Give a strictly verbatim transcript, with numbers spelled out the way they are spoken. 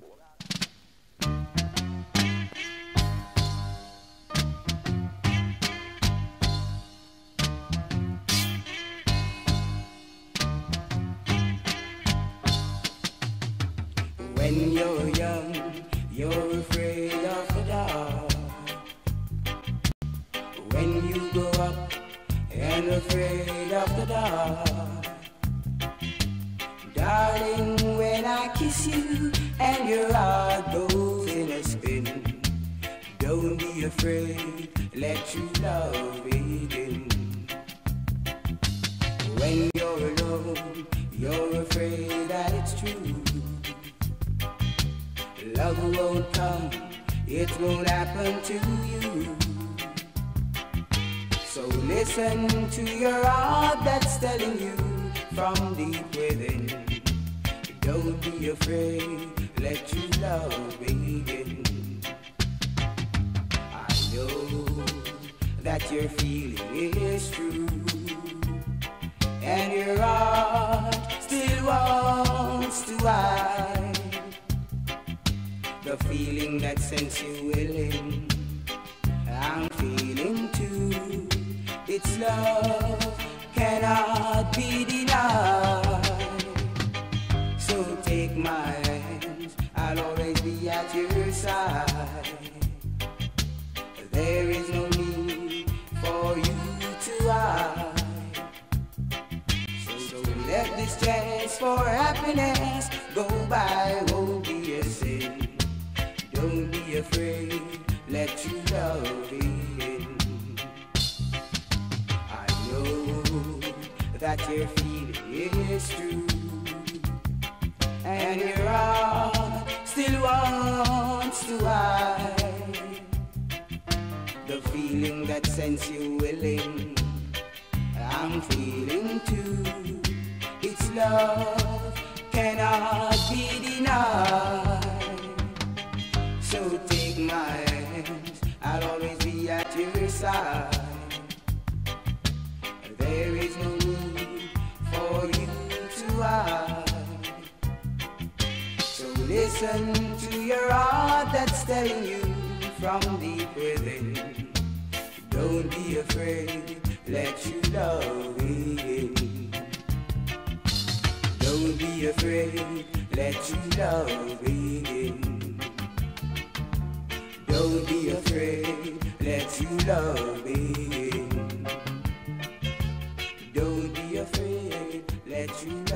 When you're young, you're afraid of the dark. When you grow up and afraid of the dark, darling, when I kiss you and your heart goes in a spin, don't be afraid, let true love begin. When you're alone, you're afraid that it's true. Love won't come, it won't happen to you. So listen to your heart that's telling you from deep within. Don't be afraid, let true love begin. I know that your feeling is true, and your heart still wants to hide the feeling that sends you willing. I'm feeling too. Its love cannot be denied. So take my hands, I'll always be at your side. There is no need for you to hide. So don't let this chance for happiness go by, won't be a sin. Don't be afraid, let true love in. I know that your feeling is true, and your heart still wants to hide the feeling that sends you willing. I'm feeling too. Its love cannot be denied. So take my hands, I'll always be at your side. There is no need for you to hide. So listen to your heart that's telling you from deep within. Don't be afraid, let you love in. Don't be afraid, let you love in. Don't be afraid, let you love begin. Don't be afraid, let you love